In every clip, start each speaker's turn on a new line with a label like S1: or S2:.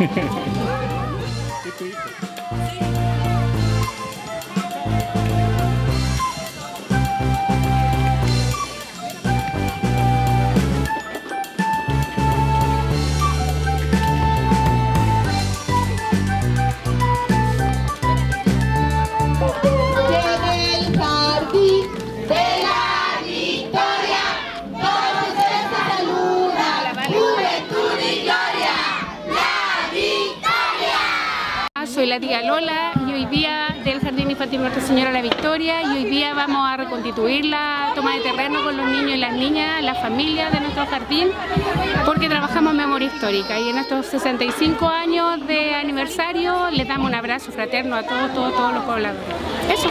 S1: Soy la tía Lola y hoy día del Jardín Infantil Nuestra Señora La Victoria, y hoy día vamos a reconstituir la toma de terreno con los niños y las niñas, las familias de nuestro jardín, porque trabajamos en memoria histórica y en estos 65 años de aniversario les damos un abrazo fraterno a todos los pobladores. Eso.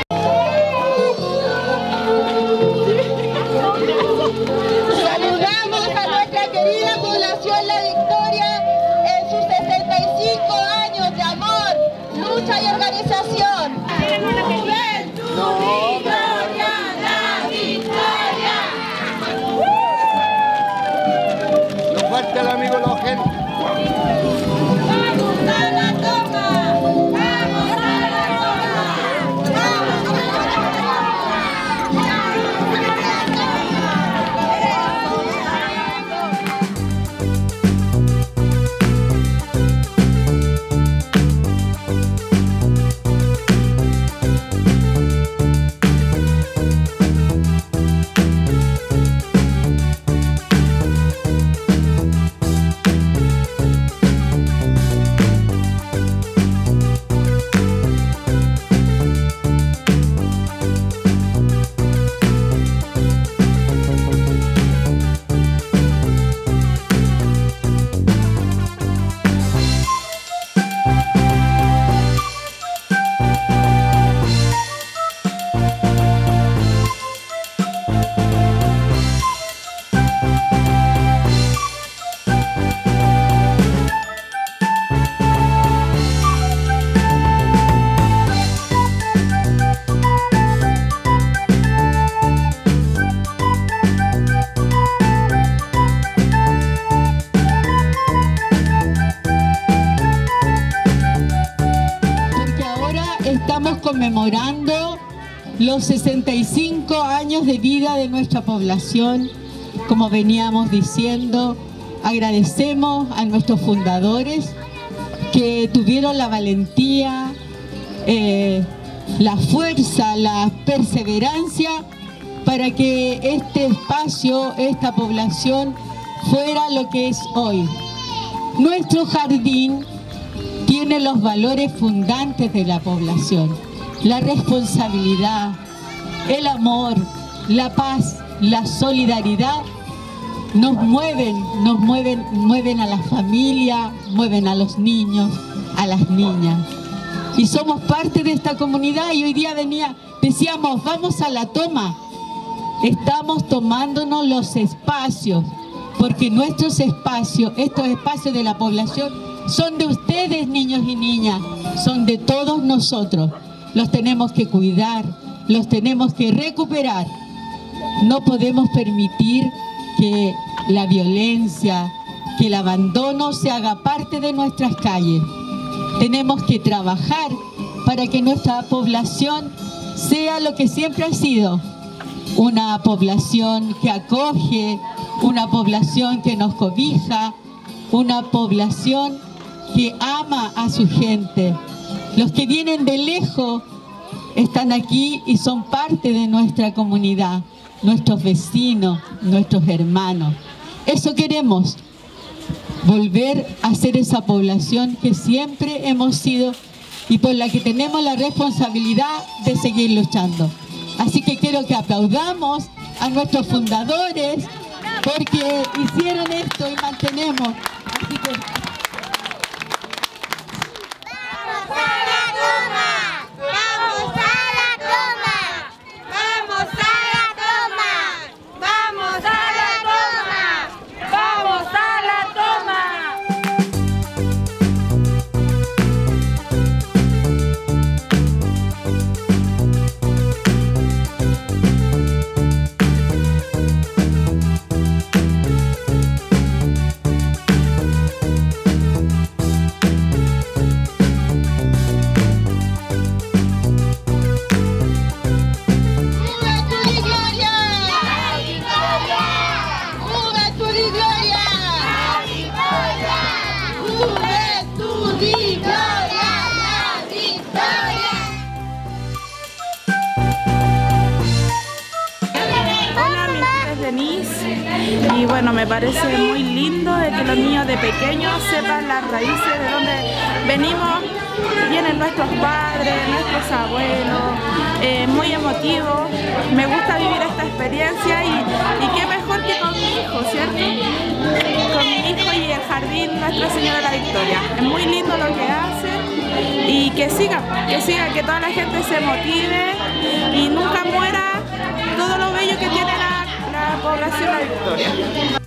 S2: Saludamos a nuestra querida población La Victoria en sus 65 años de amor, lucha y organización. Victoria, la victoria.
S3: Lo fuerte al amigo Logel.
S2: Vamos a la toma, vamos a la toma, vamos a la conmemorando los 65 años de vida de nuestra población. Como veníamos diciendo, agradecemos a nuestros fundadores que tuvieron la valentía, la fuerza, la perseverancia para que este espacio, esta población fuera lo que es hoy. Nuestro jardín tiene los valores fundantes de la población: la responsabilidad, el amor, la paz, la solidaridad. Nos mueven a la familia, mueven a los niños, a las niñas. Y somos parte de esta comunidad, y hoy día decíamos, vamos a la toma. Estamos tomándonos los espacios, porque nuestros espacios, estos espacios de la población, son de ustedes, niños y niñas, son de todos nosotros. Los tenemos que cuidar, los tenemos que recuperar. No podemos permitir que la violencia, que el abandono se haga parte de nuestras calles. Tenemos que trabajar para que nuestra población sea lo que siempre ha sido: una población que acoge, una población que nos cobija, una población que ama a su gente. Los que vienen de lejos están aquí y son parte de nuestra comunidad, nuestros vecinos, nuestros hermanos. Eso queremos, volver a ser esa población que siempre hemos sido y por la que tenemos la responsabilidad de seguir luchando. Así que quiero que aplaudamos a nuestros fundadores porque hicieron esto y mantenemos. Así que...
S4: y bueno, me parece muy lindo de que los niños de pequeños sepan las raíces de donde venimos, vienen nuestros padres, nuestros abuelos, muy emotivo. Me gusta vivir esta experiencia y qué mejor que con mi hijo, ¿cierto? Con mi hijo y el jardín Nuestra Señora de la Victoria. Es muy lindo lo que hacen y que siga, que toda la gente se motive y nunca muera todo lo bello que tiene la población de la Victoria.